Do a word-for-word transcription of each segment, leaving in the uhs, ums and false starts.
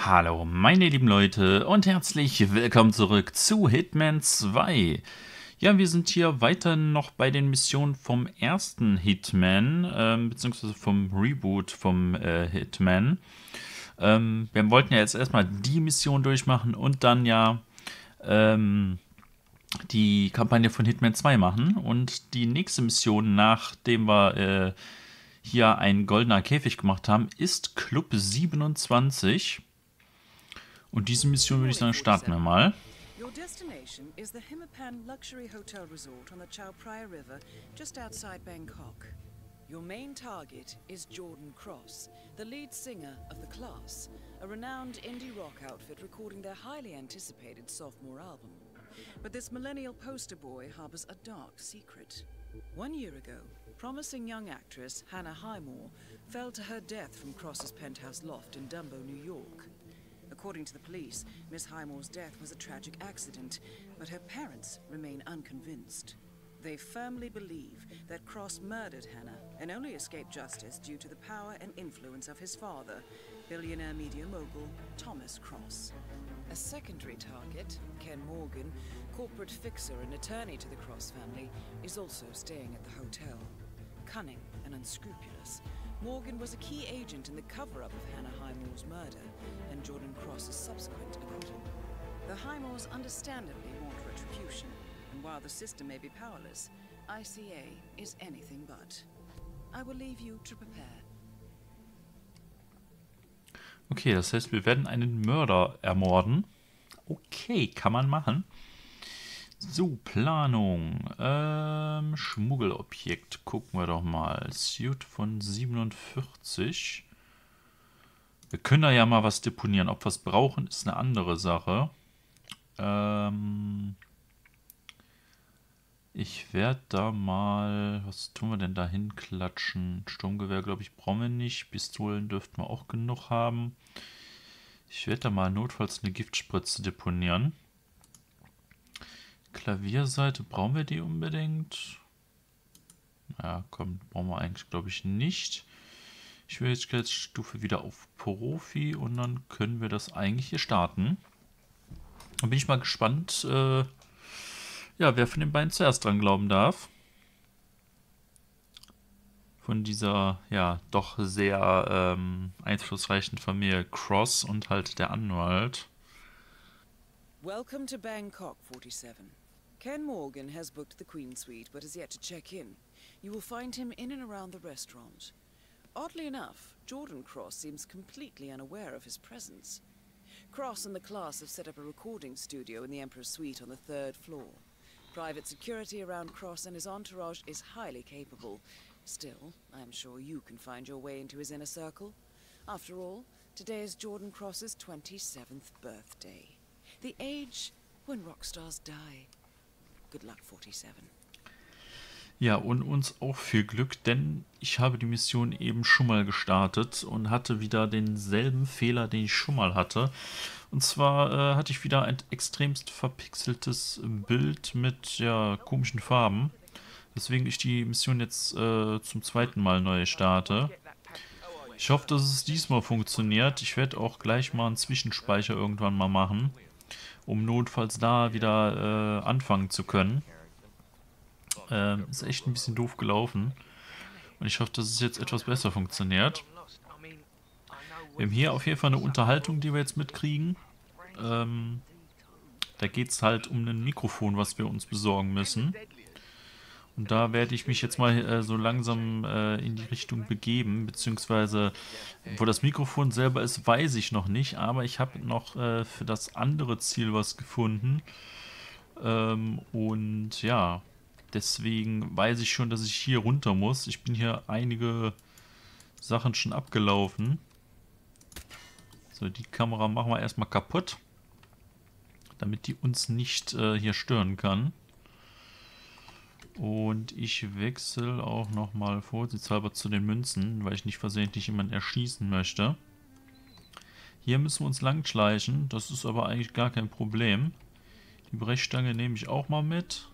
Hallo meine lieben Leute und herzlich willkommen zurück zu Hitman zwei. Ja, wir sind hier weiter noch bei den Missionen vom ersten Hitman, ähm, beziehungsweise vom Reboot vom äh, Hitman. Ähm, wir wollten ja jetzt erstmal die Mission durchmachen und dann ja ähm, die Kampagne von Hitman zwei machen. Und die nächste Mission, nachdem wir äh, hier einen goldener Käfig gemacht haben, ist Club siebenundzwanzig. Und diese Mission würde ich sagen, starten wir mal. Your destination is the Himapan Luxury Hotel Resort on the Chao Phraya River, just outside Bangkok. Your main target is Jordan Cross, the lead singer of The Class, a renowned indie rock outfit recording their highly anticipated sophomore album. But this millennial poster boy harbors a dark secret. One year ago, promising young actress Hannah Highmore fell to her death from Cross's penthouse loft in Dumbo, New York. According to the police, Miss Highmore's death was a tragic accident, but her parents remain unconvinced. They firmly believe that Cross murdered Hannah and only escaped justice due to the power and influence of his father, billionaire media mogul Thomas Cross. A secondary target, Ken Morgan, corporate fixer and attorney to the Cross family, is also staying at the hotel. Cunning and unscrupulous, Morgan was a key agent in the cover-up of Hannah Highmore's murder and Jordan Cross's subsequent acquittal. The Highmores understandably want retribution, and while the system may be powerless, I C A is anything but. I will leave you to prepare. Okay, das heißt, wir werden einen Mörder ermorden. Okay, kann man machen. So, Planung. Ähm, Schmuggelobjekt. Gucken wir doch mal. Suit von siebenundvierzig. Wir können da ja mal was deponieren. Ob wir es brauchen, ist eine andere Sache. Ähm, ich werde da mal... Was tun wir denn da hinklatschen? Sturmgewehr, glaube ich, brauchen wir nicht. Pistolen dürften wir auch genug haben. Ich werde da mal notfalls eine Giftspritze deponieren. Klavierseite, brauchen wir die unbedingt? Ja, komm, brauchen wir eigentlich, glaube ich, nicht. Schwierigkeitsstufe wieder auf Profi und dann können wir das eigentlich hier starten. Dann bin ich mal gespannt, äh, ja, wer von den beiden zuerst dran glauben darf. Von dieser, ja, doch sehr ähm, einflussreichen Familie Cross und halt der Anwalt. Welcome to Bangkok, forty-seven. Ken Morgan has booked the Queen Suite, but has yet to check in. You will find him in and around the restaurant. Oddly enough, Jordan Cross seems completely unaware of his presence. Cross and the class have set up a recording studio in the Emperor's Suite on the third floor. Private security around Cross and his entourage is highly capable. Still, I am sure you can find your way into his inner circle. After all, today is Jordan Cross's twenty-seventh birthday. The age when rockstars die. Good luck, forty-seven. Ja, und uns auch viel Glück, denn ich habe die Mission eben schon mal gestartet und hatte wieder denselben Fehler, den ich schon mal hatte. Und zwar äh, hatte ich wieder ein extremst verpixeltes Bild mit ja, komischen Farben. Weswegen ich die Mission jetzt äh, zum zweiten Mal neu starte. Ich hoffe, dass es diesmal funktioniert. Ich werde auch gleich mal einen Zwischenspeicher irgendwann mal machen, um notfalls da wieder äh, anfangen zu können. Ähm, ist echt ein bisschen doof gelaufen. Und ich hoffe, dass es jetzt etwas besser funktioniert. Wir haben hier auf jeden Fall eine Unterhaltung, die wir jetzt mitkriegen. Ähm, da geht es halt um ein Mikrofon, was wir uns besorgen müssen. Und da werde ich mich jetzt mal äh, so langsam äh, in die Richtung begeben, beziehungsweise wo das Mikrofon selber ist, weiß ich noch nicht, aber ich habe noch äh, für das andere Ziel was gefunden. Ähm, und ja, deswegen weiß ich schon, dass ich hier runter muss. Ich bin hier einige Sachen schon abgelaufen. So, die Kamera machen wir erstmal kaputt, damit die uns nicht äh, hier stören kann. Und ich wechsle auch nochmal vorsichtshalber zu den Münzen, weil ich nicht versehentlich jemanden erschießen möchte. Hier müssen wir uns lang schleichen, das ist aber eigentlich gar kein Problem. Die Brechstange nehme ich auch mal mit.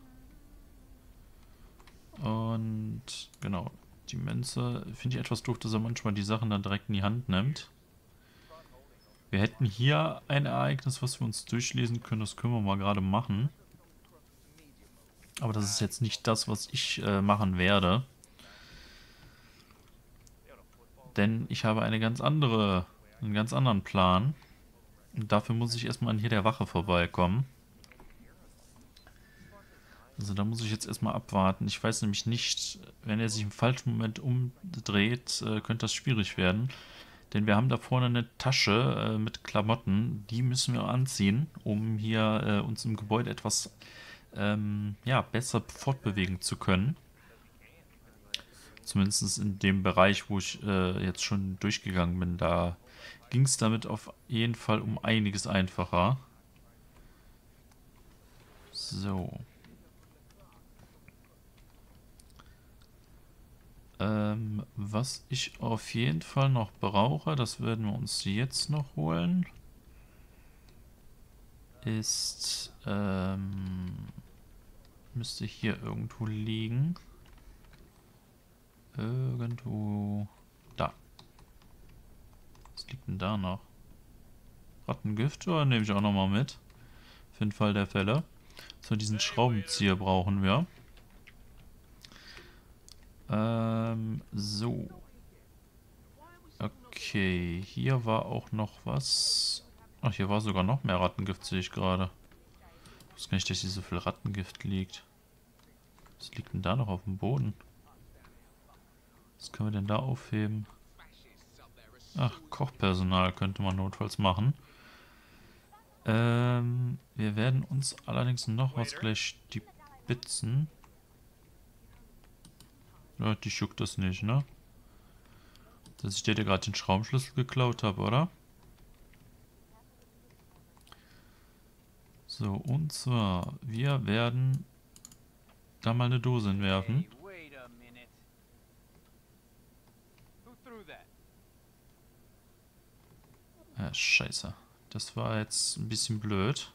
Und genau, die Münze finde ich etwas doof, dass er manchmal die Sachen dann direkt in die Hand nimmt. Wir hätten hier ein Ereignis, was wir uns durchlesen können. Das können wir mal gerade machen. Aber das ist jetzt nicht das, was ich äh, machen werde. Denn ich habe eine ganz andere, einen ganz anderen Plan. Und dafür muss ich erstmal an hier der Wache vorbeikommen. Also da muss ich jetzt erstmal abwarten. Ich weiß nämlich nicht, wenn er sich im falschen Moment umdreht, äh, könnte das schwierig werden. Denn wir haben da vorne eine Tasche äh, mit Klamotten. Die müssen wir anziehen, um hier äh, uns im Gebäude etwas ähm, ja, besser fortbewegen zu können. Zumindest in dem Bereich, wo ich äh, jetzt schon durchgegangen bin. Da ging es damit auf jeden Fall um einiges einfacher. So. Ähm, was ich auf jeden Fall noch brauche, das werden wir uns jetzt noch holen, ist, ähm, müsste hier irgendwo liegen. Irgendwo, da. Was liegt denn da noch? Rattengift, oder nehme ich auch nochmal mit? Für den Fall der Fälle. So, diesen Schraubenzieher brauchen wir. Ähm, so. Okay, hier war auch noch was. Ach, hier war sogar noch mehr Rattengift, sehe ich gerade. Ich wusste gar nicht, dass hier so viel Rattengift liegt. Was liegt denn da noch auf dem Boden? Was können wir denn da aufheben? Ach, Kochpersonal könnte man notfalls machen. Ähm, wir werden uns allerdings noch was gleich stibitzen. Ja, die juckt das nicht, ne? Dass ich dir gerade den Schraubenschlüssel geklaut habe, oder? So, und zwar, wir werden da mal eine Dose hinwerfen. Ja, scheiße. Das war jetzt ein bisschen blöd.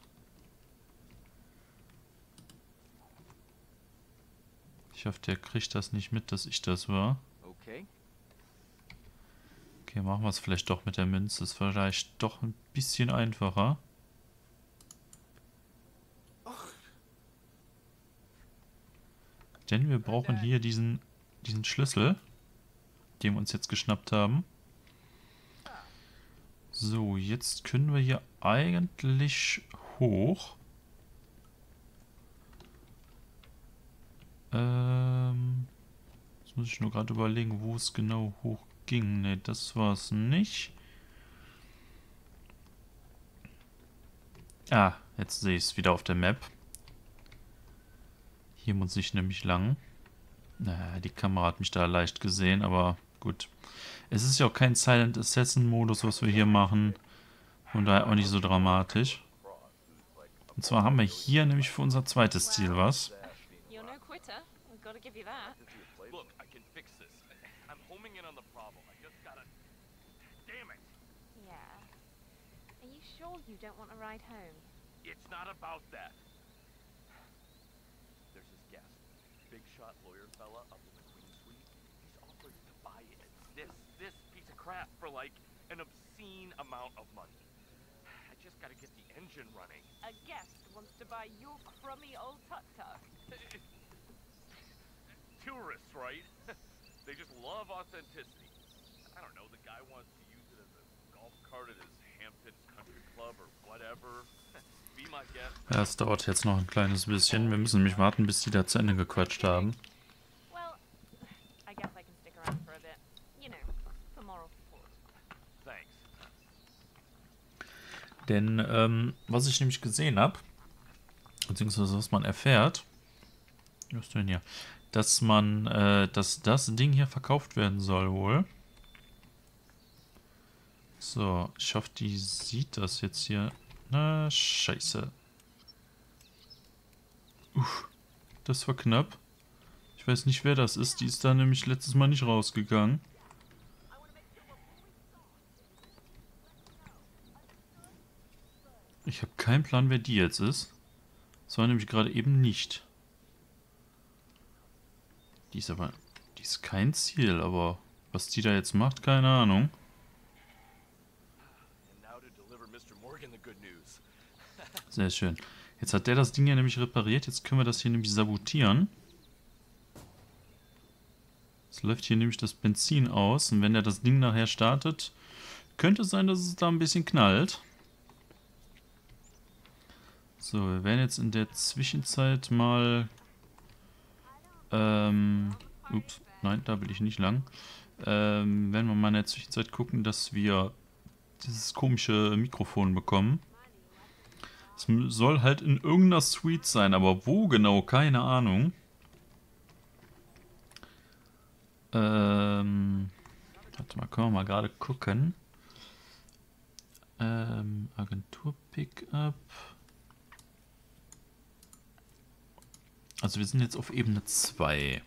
Ich hoffe, der kriegt das nicht mit, dass ich das war. Okay, machen wir es vielleicht doch mit der Münze. Ist vielleicht doch ein bisschen einfacher. Denn wir brauchen hier diesen, diesen Schlüssel, den wir uns jetzt geschnappt haben. So, jetzt können wir hier eigentlich hoch. Ähm, jetzt muss ich nur gerade überlegen, wo es genau hoch ging. Ne, das war es nicht. Ah, jetzt sehe ich es wieder auf der Map. Hier muss ich nämlich lang. Naja, die Kamera hat mich da leicht gesehen, aber gut. Es ist ja auch kein Silent Assassin Modus, was wir hier machen. Von daher auch nicht so dramatisch. Und zwar haben wir hier nämlich für unser zweites Ziel was. Big shot lawyer fella up in the Queen Suite. He's offered to buy it. This, this piece of crap for like an obscene amount of money. I just gotta get the engine running. A guest wants to buy your crummy old tuk-tuk. Tourists, right? They just love authenticity. I don't know, the guy wants to use it as a golf cart at his Hamptons Country Club or whatever. Be my guest. Ja, es dauert jetzt noch ein kleines bisschen. Wir müssen nämlich warten, bis die da zu Ende gequatscht haben. Well, I guess I can stick around for a bit. You know, for moral support. Thanks. Denn, ähm, was ich nämlich gesehen habe, beziehungsweise was man erfährt, was ist denn hier? Dass man, äh, dass das Ding hier verkauft werden soll wohl. So, ich hoffe, die sieht das jetzt hier. Na, scheiße. Uff, das war knapp. Ich weiß nicht, wer das ist. Die ist da nämlich letztes Mal nicht rausgegangen. Ich habe keinen Plan, wer die jetzt ist. Das war nämlich gerade eben nicht. Die ist aber... Die ist kein Ziel, aber was die da jetzt macht, keine Ahnung. And now to Sehr schön. Jetzt hat der das Ding ja nämlich repariert. Jetzt können wir das hier nämlich sabotieren. Jetzt läuft hier nämlich das Benzin aus. Und wenn er das Ding nachher startet, könnte es sein, dass es da ein bisschen knallt. So, wir werden jetzt in der Zwischenzeit mal... Ähm... Ups, nein, da will ich nicht lang. Ähm, werden wir mal in der Zwischenzeit gucken, dass wir dieses komische Mikrofon bekommen. Es soll halt in irgendeiner Suite sein, aber wo genau, keine Ahnung. Ähm, warte mal, können wir mal gerade gucken. Ähm, Agentur-Pickup. Also wir sind jetzt auf Ebene zwei.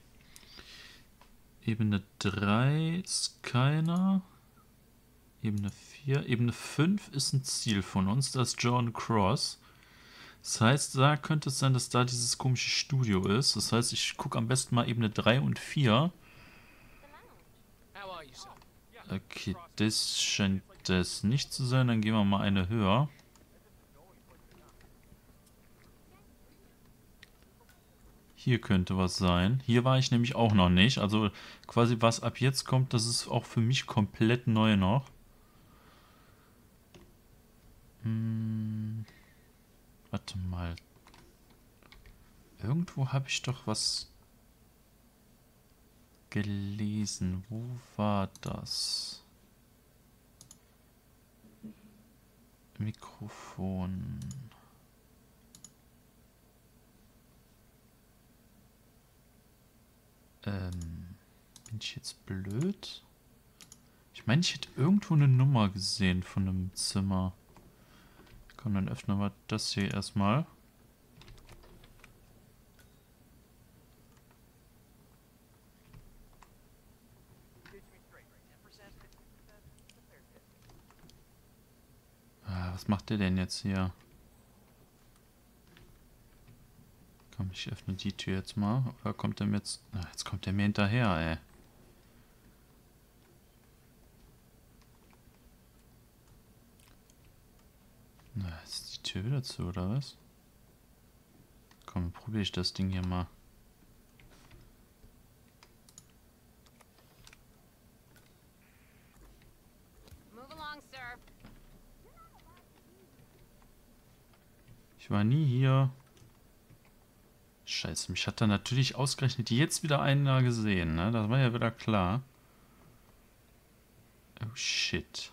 Ebene drei ist keiner. Ebene vier. Ebene fünf ist ein Ziel von uns, das ist Jordan Cross. Das heißt, da könnte es sein, dass da dieses komische Studio ist. Das heißt, ich gucke am besten mal Ebene drei und vier. Okay, das scheint das nicht zu sein. Dann gehen wir mal eine höher. Hier könnte was sein. Hier war ich nämlich auch noch nicht. Also quasi was ab jetzt kommt, das ist auch für mich komplett neu noch. Hm... Warte mal. Irgendwo habe ich doch was gelesen. Wo war das? Mikrofon. Ähm, bin ich jetzt blöd? Ich meine, ich hätte irgendwo eine Nummer gesehen von einem Zimmer. Komm, dann öffnen wir das hier erstmal. Ah, was macht der denn jetzt hier? Komm, ich öffne die Tür jetzt mal. Oder kommt der mir jetzt... Ah, jetzt kommt der mir hinterher, ey. Na, ist die Tür wieder zu, oder was? Komm, probiere ich das Ding hier mal. Ich war nie hier. Scheiße, mich hat da natürlich ausgerechnet jetzt wieder einer gesehen, ne? Das war ja wieder klar. Oh shit.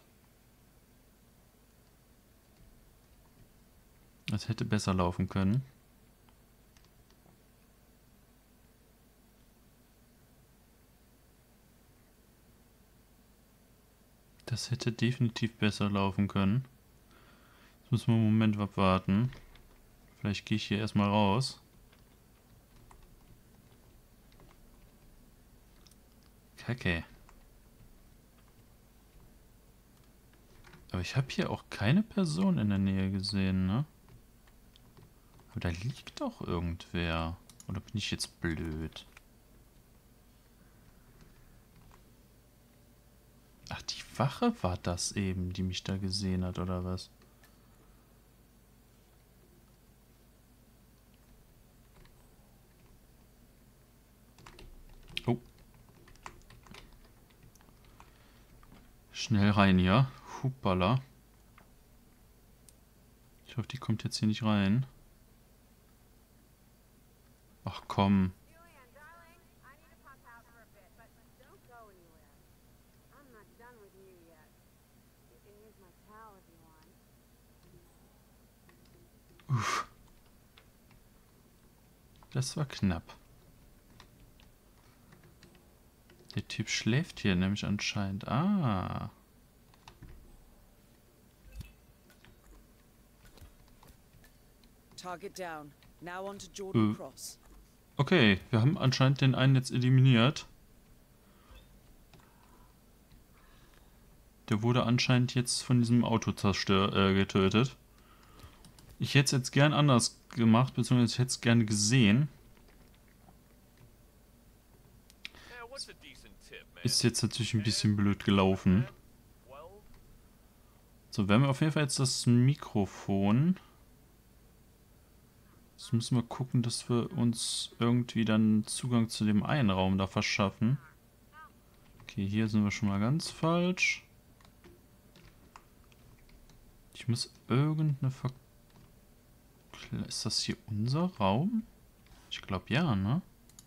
Das hätte besser laufen können. Das hätte definitiv besser laufen können. Jetzt müssen wir einen Moment abwarten. Vielleicht gehe ich hier erstmal raus. Kacke. Aber ich habe hier auch keine Person in der Nähe gesehen, ne? Aber da liegt doch irgendwer. Oder bin ich jetzt blöd? Ach, die Wache war das eben, die mich da gesehen hat, oder was? Oh. Schnell rein hier. Hupala. Ich hoffe, die kommt jetzt hier nicht rein. Ach komm. Uff. Das war knapp. Der Typ schläft hier nämlich anscheinend. Ah. Target down. Now on to Jordan Cross. Okay, wir haben anscheinend den einen jetzt eliminiert. Der wurde anscheinend jetzt von diesem Auto zerstört, äh, getötet. Ich hätte es jetzt gern anders gemacht, beziehungsweise ich hätte es gerne gesehen. Ist jetzt natürlich ein bisschen blöd gelaufen. So, wir haben auf jeden Fall jetzt das Mikrofon. Jetzt müssen wir gucken, dass wir uns irgendwie dann Zugang zu dem einen Raum da verschaffen. Okay, hier sind wir schon mal ganz falsch. Ich muss irgendeine Ver... Ist das hier unser Raum? Ich glaube ja, ne?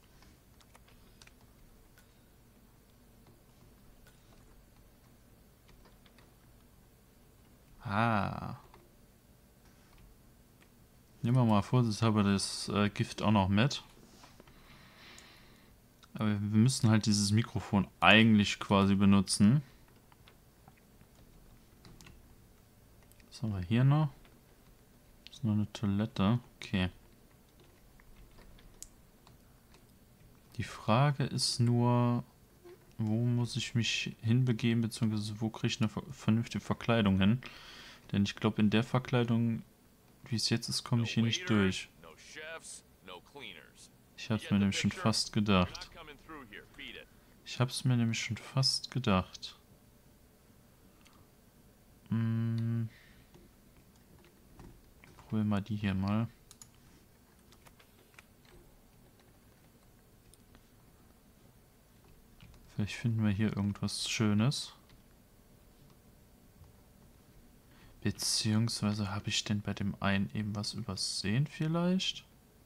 Ah. Nehmen wir mal vorsichtshalber das äh, Gift auch noch mit. Aber wir müssen halt dieses Mikrofon eigentlich quasi benutzen. Was haben wir hier noch? Das ist noch eine Toilette. Okay. Die Frage ist nur, wo muss ich mich hinbegeben, beziehungsweise wo kriege ich eine vernünftige Verkleidung hin? Denn ich glaube, in der Verkleidung, wie es jetzt ist, komme ich hier nicht durch. Ich habe es mir nämlich schon fast gedacht. Ich habe es mir nämlich schon fast gedacht. Hm. Probieren wir die hier mal. Vielleicht finden wir hier irgendwas Schönes. Beziehungsweise habe ich denn bei dem einen eben was übersehen vielleicht?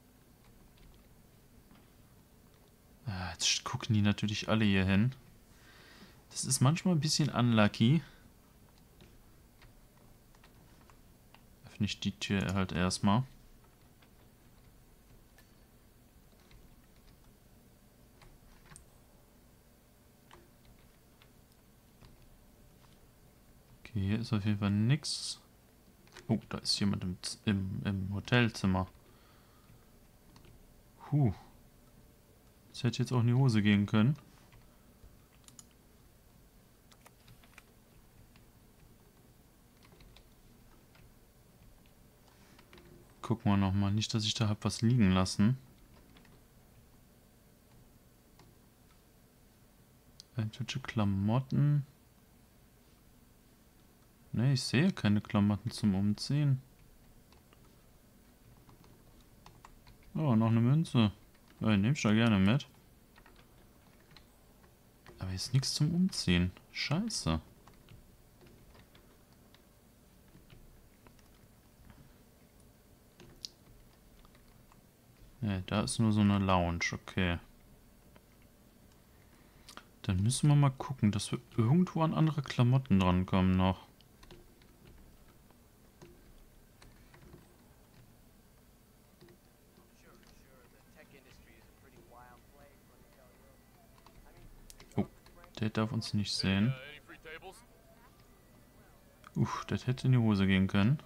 Ah, jetzt gucken die natürlich alle hier hin. Das ist manchmal ein bisschen unlucky. Öffne ich die Tür halt erstmal. Okay, hier ist auf jeden Fall nichts. Oh, da ist jemand im, im, im Hotelzimmer. Huh. Das hätte jetzt auch in die Hose gehen können. Gucken wir nochmal. Nicht, dass ich da hab was liegen lassen. Irgendwelche Klamotten. Ne, ich sehe keine Klamotten zum Umziehen. Oh, noch eine Münze. Ja, die nehme ich da gerne mit. Aber hier ist nichts zum Umziehen. Scheiße. Ne, da ist nur so eine Lounge, okay. Dann müssen wir mal gucken, dass wir irgendwo an andere Klamotten drankommen noch. Oh, der darf uns nicht sehen. Uff, das hätte in die Hose gehen können.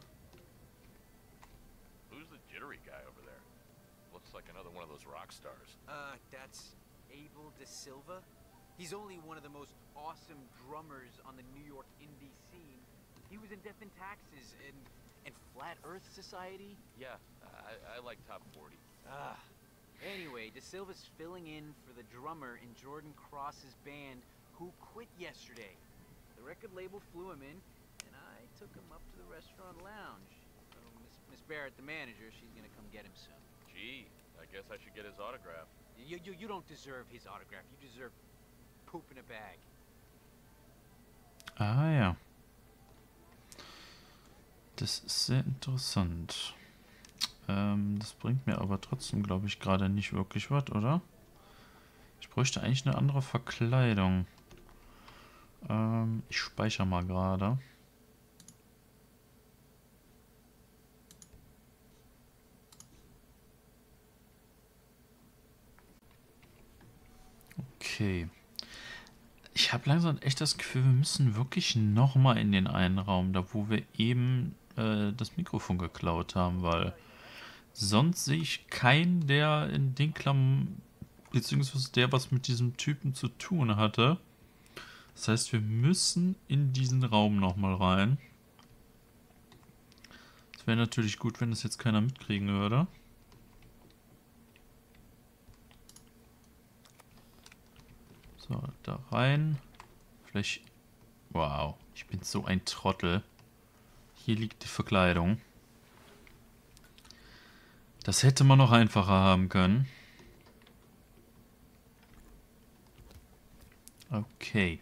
Uh, that's Abel De Silva. He's only one of the most awesome drummers on the New York indie scene. He was in Death and Taxes and and Flat Earth Society. Yeah, I, I like top forty. Ah. Anyway, De Silva's filling in for the drummer in Jordan Cross's band who quit yesterday. The record label flew him in, and I took him up to the restaurant lounge. So Miss Miss Barrett, the manager, she's gonna come get him soon. Gee, I guess I should get his autograph. You, you, you don't deserve his autograph. You deserve poop in a bag. Ah ja. Das ist sehr interessant. Ähm, das bringt mir aber trotzdem, glaube ich, gerade nicht wirklich was, oder? Ich bräuchte eigentlich eine andere Verkleidung. Ähm, ich speichere mal gerade. Okay. Ich habe langsam echt das Gefühl, wir müssen wirklich nochmal in den einen Raum, da wo wir eben äh, das Mikrofon geklaut haben, weil sonst sehe ich keinen, der in den Klammern, beziehungsweise der was mit diesem Typen zu tun hatte. Das heißt, wir müssen in diesen Raum nochmal rein. Es wäre natürlich gut, wenn das jetzt keiner mitkriegen würde. So, da rein. Vielleicht... Wow, ich bin so ein Trottel. hier liegt die Verkleidung. Das hätte man noch einfacher haben können. Okay.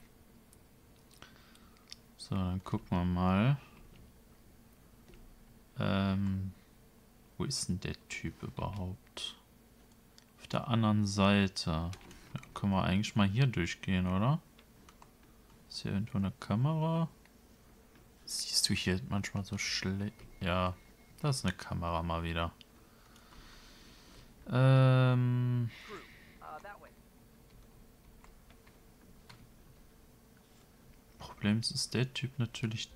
So, dann gucken wir mal. Ähm, wo ist denn der Typ überhaupt? Auf der anderen Seite. Ja, können wir eigentlich mal hier durchgehen, oder? Ist hier irgendwo eine Kamera? Siehst du hier manchmal so schlecht? Ja, das ist eine Kamera mal wieder. Ähm... Problem ist, ist der Typ natürlich...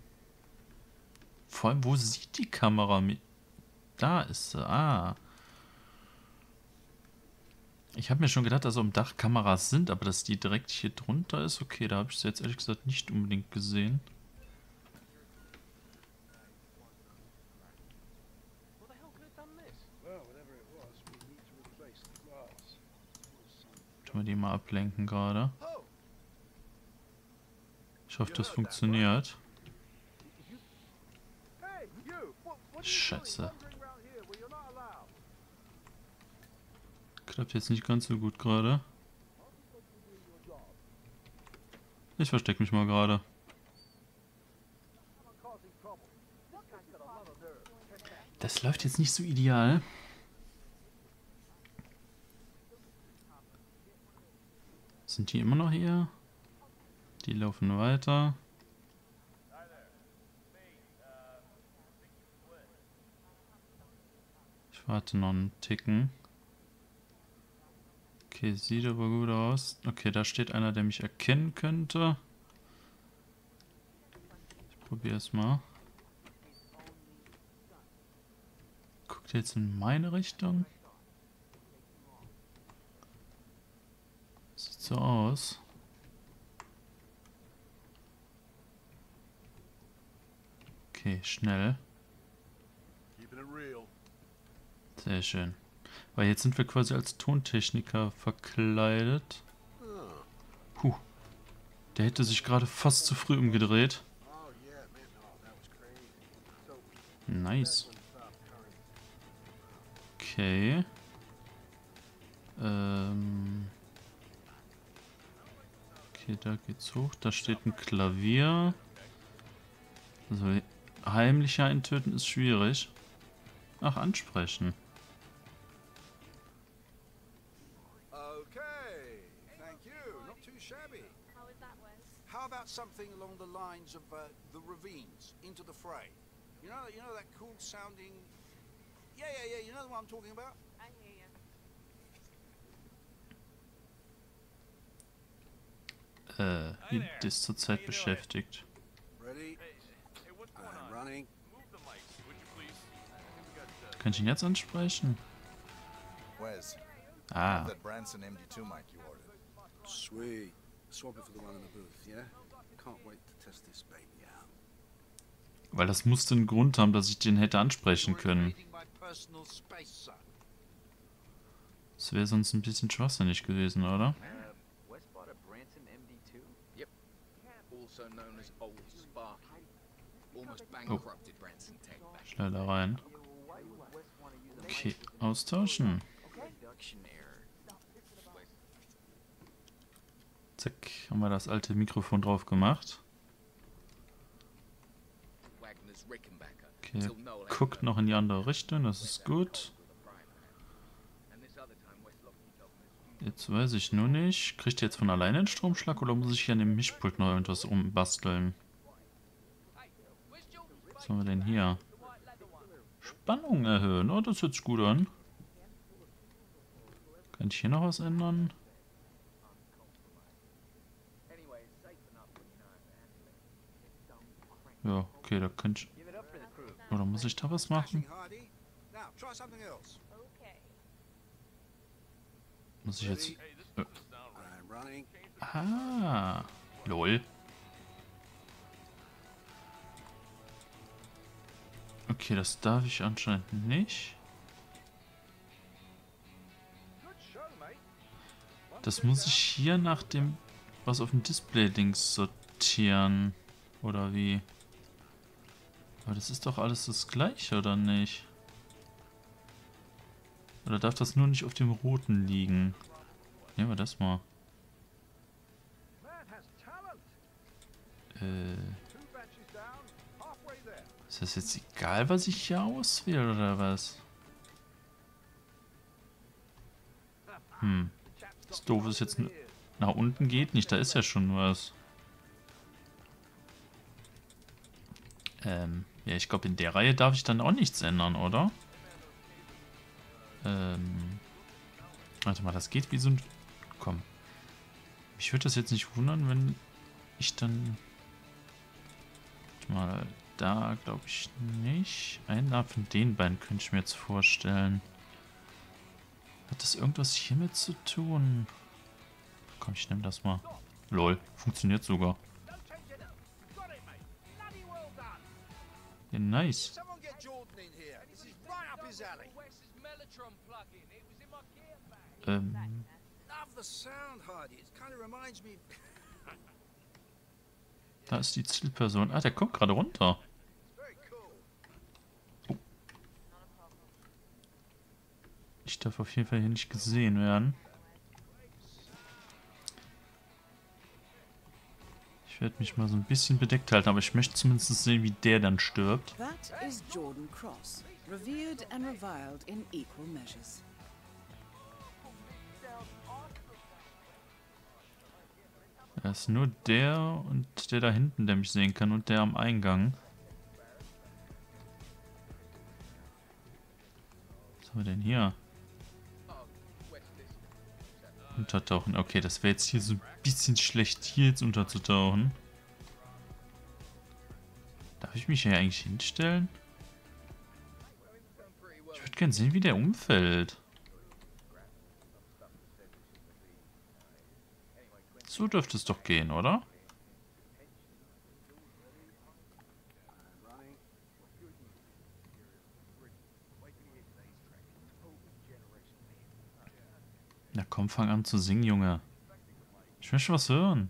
Vor allem, wo sieht die Kamera mit... Da ist sie, ah. Ich habe mir schon gedacht, dass auf dem Dach Kameras sind, aber dass die direkt hier drunter ist, okay, da habe ich sie jetzt ehrlich gesagt nicht unbedingt gesehen. Können wir die mal ablenken gerade? Ich hoffe, das funktioniert. Scheiße. Klappt jetzt nicht ganz so gut gerade. Ich verstecke mich mal gerade. Das läuft jetzt nicht so ideal. Sind die immer noch hier? Die laufen weiter. Ich warte noch einen Ticken. Okay, sieht aber gut aus. Okay, da steht einer, der mich erkennen könnte. Ich probiere es mal. Guckt jetzt in meine Richtung. Sieht so aus. Okay, schnell. Sehr schön. Weil jetzt sind wir quasi als Tontechniker verkleidet. Puh. Der hätte sich gerade fast zu früh umgedreht. Nice. Okay. Ähm. Okay, da geht's hoch. Da steht ein Klavier. Also heimlich eintöten ist schwierig. Ach, ansprechen. Okay, thank you. Not too shabby. How was that, Wes? How about something along the lines of uh, the ravines into the fray? You know, you know that cool sounding. Yeah, yeah, yeah. You know what I'm talking about? I hear you. Äh, Hint ist zurzeit beschäftigt. Ready? Hey, what's going I'm on? running. Move the mic, would you please? I think we got, uh, Kann ich ihn jetzt ansprechen? Wes, Ah, that Branson M D two mic you ordered. Sweet. Swap it for the one in the booth, yeah? Can't wait to test this baby out. weil das musste einen Grund haben, dass ich den hätte ansprechen können. Invading my personal space, son. Das wäre sonst ein bisschen schwachsinnig gewesen, oder? Uh, Wes bought a Branson M D two? Yep. Also known as Old Sparky. Almost bankrupted Branson Tech back. Schnell da rein. Why would Wes want to use a Okay, austauschen. Production error. Zack, haben wir das alte Mikrofon drauf gemacht. Wagner's Rickenbacker. Okay, Till Noel guckt noch in die andere Richtung, das ist gut. And this other time Wes locked himself in his Jetzt weiß ich nur nicht, kriegt ihr jetzt von alleine einen Stromschlag oder muss ich hier an dem Mischpult noch irgendwas umbasteln? Was haben wir denn hier? Spannung erhöhen, oh, das hört sich gut an. Kann ich hier noch was ändern? Anyway, it's safe enough when you know how to handle it. Ja, okay, da könnte ich... Give it up for the crew. Oder muss ich da was machen? Hardy. Now, try something else. Okay. Muss ich jetzt... hey, this doesn't sound right. I'm running. Ah, lol. Okay, das darf ich anscheinend nicht. Das muss ich hier nach dem, was auf dem Display-Dings sortieren. Oder wie? Aber das ist doch alles das Gleiche, oder nicht? Oder darf das nur nicht auf dem Roten liegen? Nehmen wir das mal. Äh... Ist das jetzt egal, was ich hier auswähle, oder was? Hm. Das Doofe ist jetzt... Nach unten geht nicht, da ist ja schon was. Ähm, ja, ich glaube, in der Reihe darf ich dann auch nichts ändern, oder? Ähm... Warte mal, das geht wie so ein... Komm. Mich würde das jetzt nicht wundern, wenn ich dann... Mal... Da glaube ich nicht. Einer von den beiden könnte ich mir jetzt vorstellen. Hat das irgendwas hiermit zu tun? Komm, ich nehme das mal. Lol, funktioniert sogar. Ja, nice. Ähm. Da ist die Zielperson. Ah, der kommt gerade runter. Oh. Ich darf auf jeden Fall hier nicht gesehen werden. Ich werde mich mal so ein bisschen bedeckt halten, aber ich möchte zumindest sehen, wie der dann stirbt. That is Jordan Cross, revered and reviled in equal measures. Da ist nur der und der da hinten, der mich sehen kann, und der am Eingang. Was haben wir denn hier? Untertauchen. Okay, das wäre jetzt hier so ein bisschen schlecht, hier jetzt unterzutauchen. Darf ich mich hier eigentlich hinstellen? Ich würde gerne sehen, wie der umfällt. So dürfte es doch gehen, oder? Na komm, fang an zu singen, Junge. Ich möchte was hören.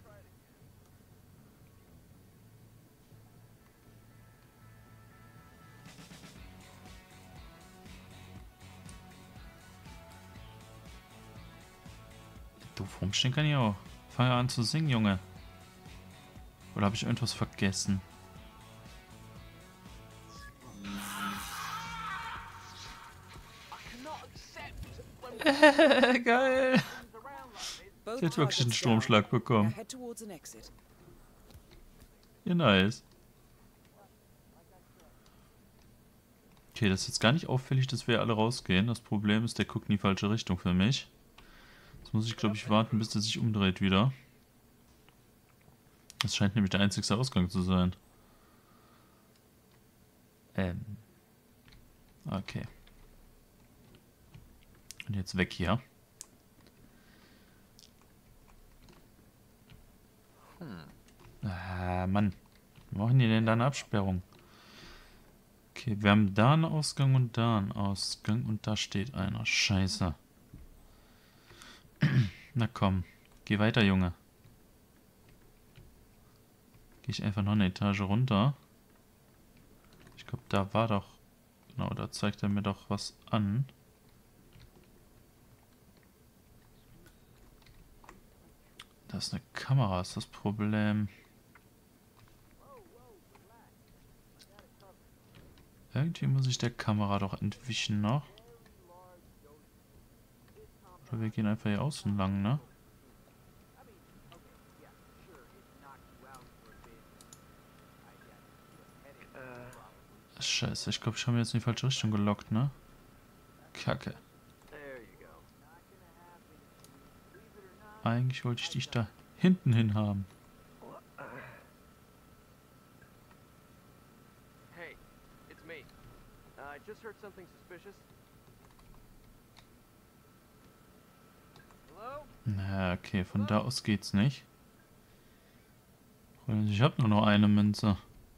Doof rumstehen kann ich auch. Fang an zu singen, Junge. Oder habe ich irgendwas vergessen? Geil. Sie hat wirklich einen Stromschlag bekommen. Ja, nice. Okay, das ist jetzt gar nicht auffällig, dass wir alle rausgehen. Das Problem ist, der guckt in die falsche Richtung für mich. Jetzt muss ich, glaube ich, warten, bis der sich umdreht wieder. Das scheint nämlich der einzigste Ausgang zu sein. Ähm. Okay. Und jetzt weg hier. Ah, Mann. Wir machen hier denn da eine Absperrung? Okay, wir haben da einen Ausgang und da einen Ausgang und da steht einer. Scheiße. Na komm. Geh weiter, Junge. Gehe ich einfach noch eine Etage runter. Ich glaube, da war doch... Genau, da zeigt er mir doch was an. Da ist eine Kamera, ist das Problem. Irgendwie muss ich der Kamera doch entwischen noch. Oder wir gehen einfach hier außen lang, ne? Scheiße, ich glaube, ich habe mir jetzt in die falsche Richtung gelockt, ne? Kacke. Eigentlich wollte ich dich da hinten hin haben. Hey, it's me. Uh, I just heard something suspicious. Hello? Na, okay, von da aus geht's nicht. Ich habe nur noch eine Münze.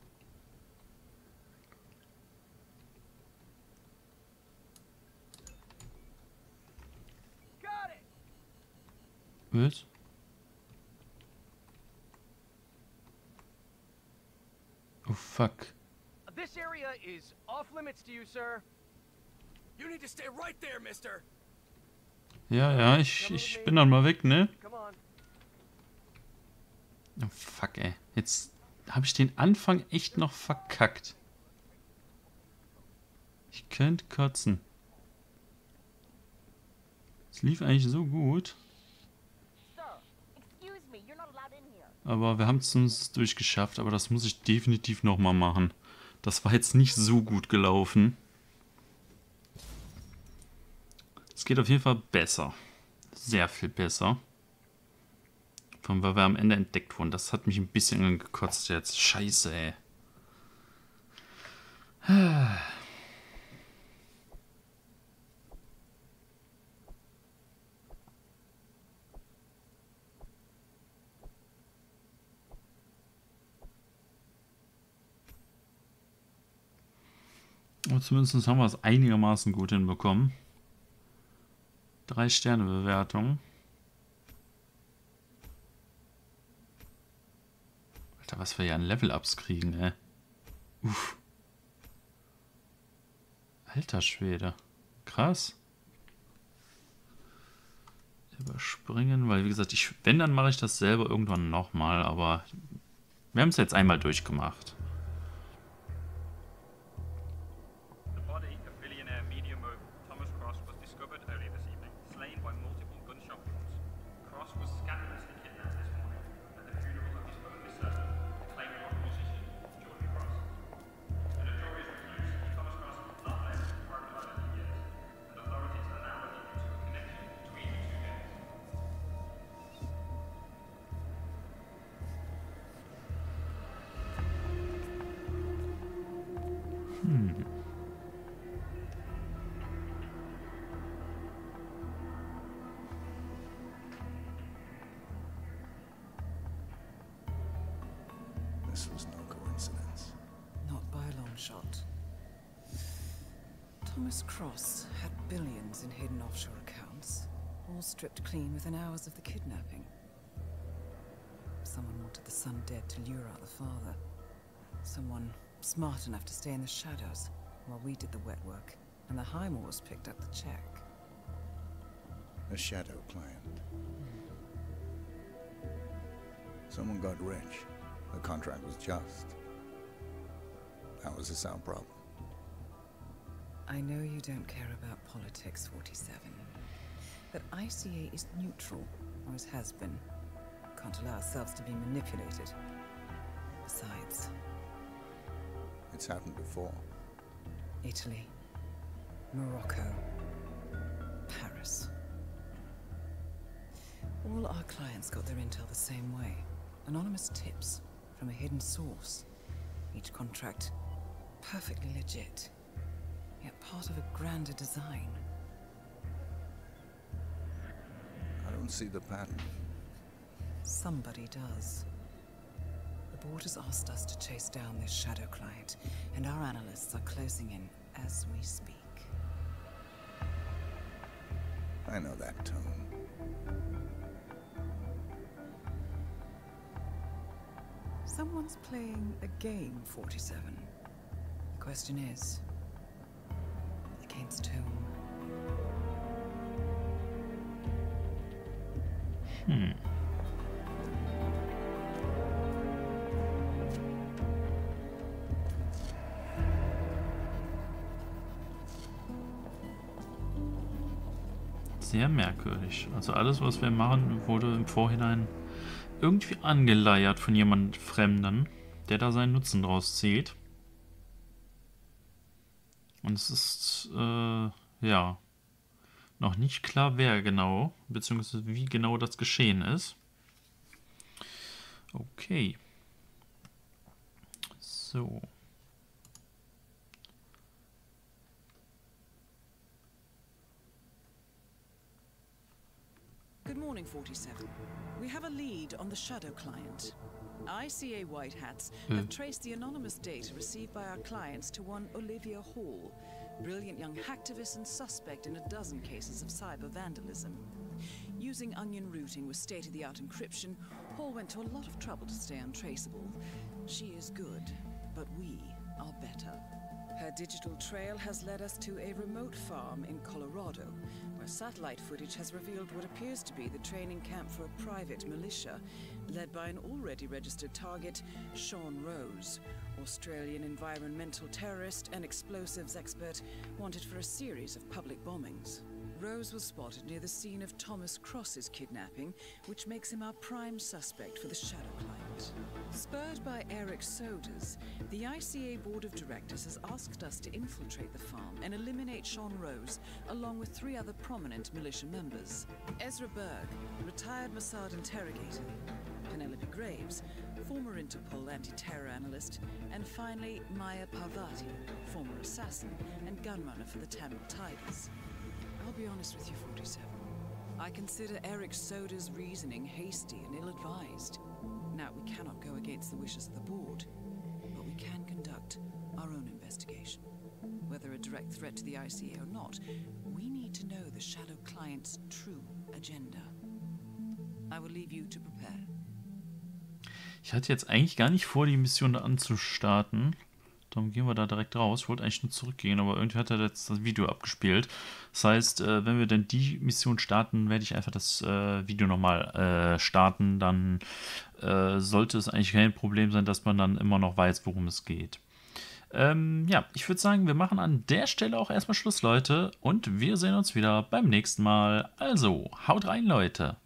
Was? Oh fuck. This This area is off limits to you, sir. You need to stay right there, mister. Ja, ja, ich, ich bin dann mal weg, ne? Come on. Oh, fuck, ey. Jetzt habe ich den Anfang echt noch verkackt. Ich könnte kotzen. Es lief eigentlich so gut. Aber wir haben es uns durchgeschafft. Aber das muss ich definitiv nochmal machen. Das war jetzt nicht so gut gelaufen. Es geht auf jeden Fall besser. Sehr viel besser. Von weil wir am Ende entdeckt wurden. Das hat mich ein bisschen angekotzt jetzt. Scheiße, ey. Aber zumindest haben wir es einigermaßen gut hinbekommen. Drei Sterne Bewertung. Alter, was wir ja an Level-Ups kriegen, ey. Uff. Alter Schwede. Krass. Überspringen, weil wie gesagt, ich, wenn, dann mache ich das selber irgendwann nochmal, aber wir haben es jetzt einmal durchgemacht. Hm. This was no coincidence. Not by a long shot. Thomas Cross had billions in hidden offshore accounts, all stripped clean within hours of the kidnapping. Someone wanted the son dead to lure out the father. Someone smart enough to stay in the shadows while we did the wet work, and the Highmores picked up the check. A shadow client. Someone got rich. The contract was just. That was a sound problem. I know you don't care about politics, forty-seven. But I C A is neutral, or always has been. Can't allow ourselves to be manipulated. Besides... It's happened before. Italy. Morocco. Paris. All our clients got their intel the same way. Anonymous tips from a hidden source. Each contract perfectly legit. Yet part of a grander design. I don't see the pattern. Somebody does. The board has asked us to chase down this shadow client, and our analysts are closing in as we speak. I know that tone. Someone's playing a game, forty-seven. The question is, against whom? Hmm. Sehr merkwürdig. Also alles, was wir machen, wurde im Vorhinein irgendwie angeleiert von jemand Fremden, der da seinen Nutzen draus zieht. Und es ist, äh, ja, noch nicht klar, wer genau, beziehungsweise wie genau das geschehen ist. Okay. So. Good morning, forty-seven. We have a lead on the Shadow client. I C A White Hats have traced the anonymous data received by our clients to one Olivia Hall, brilliant young hacktivist and suspect in a dozen cases of cyber vandalism. Using onion routing with state-of-the-art encryption, Hall went to a lot of trouble to stay untraceable. She is good, but we are better. Her digital trail has led us to a remote farm in Colorado, where satellite footage has revealed what appears to be the training camp for a private militia, led by an already registered target, Sean Rose, Australian environmental terrorist and explosives expert wanted for a series of public bombings. Rose was spotted near the scene of Thomas Cross's kidnapping, which makes him our prime suspect for the Shadow Client. Spurred by Eric Soders, the I C A Board of Directors has asked us to infiltrate the farm and eliminate Sean Rose, along with three other prominent militia members. Ezra Berg, retired Mossad interrogator, Penelope Graves, former Interpol anti-terror analyst, and finally Maya Parvati, former assassin and gunrunner for the Tamil Tigers. I'll be honest with you, forty-seven. I consider Eric Soda's reasoning hasty and ill-advised. Now, we cannot go against the wishes of the board, but we can conduct our own investigation. Whether a direct threat to the I C A or not, we need to know the Shadow Client's true agenda. I will leave you to prepare. Ich hatte jetzt eigentlich gar nicht vor, die Mission anzustarten. Darum gehen wir da direkt raus. Ich wollte eigentlich nur zurückgehen, aber irgendwie hat er jetzt das Video abgespielt. Das heißt, äh, wenn wir dann die Mission starten, werde ich einfach das äh, Video nochmal äh, starten. Dann äh, sollte es eigentlich kein Problem sein, dass man dann immer noch weiß, worum es geht. Ähm, ja, ich würde sagen, wir machen an der Stelle auch erstmal Schluss, Leute. Und wir sehen uns wieder beim nächsten Mal. Also, haut rein, Leute.